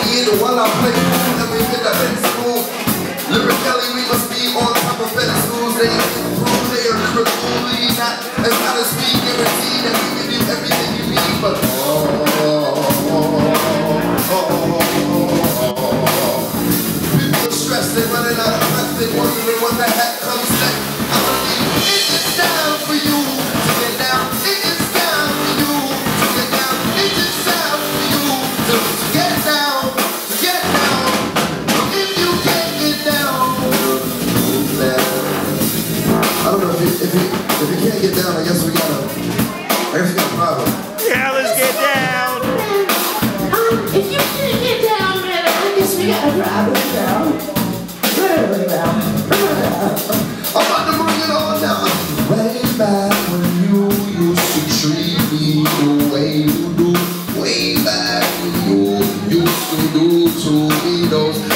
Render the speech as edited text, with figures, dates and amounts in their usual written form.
in while I play cool and we hit the pencil. Lyrically, we must be on top of pedestals. They improve, they are criminally not as hot as we guarantee that we give you everything you need. But people are stressed, they're running out of breath, they're wondering what the heck comes next. I believe it is time for you to get down. It is time for you to get down. It is time for you to get down. Get down. If you can't get down, I don't know if you can't get down. I guess we got a problem. Yeah, let's get down. If you can't get down, man, I guess we got a problem now. I'm about to bring it on now. Way back when you used to treat me the way you do. Way back when you used to do to me those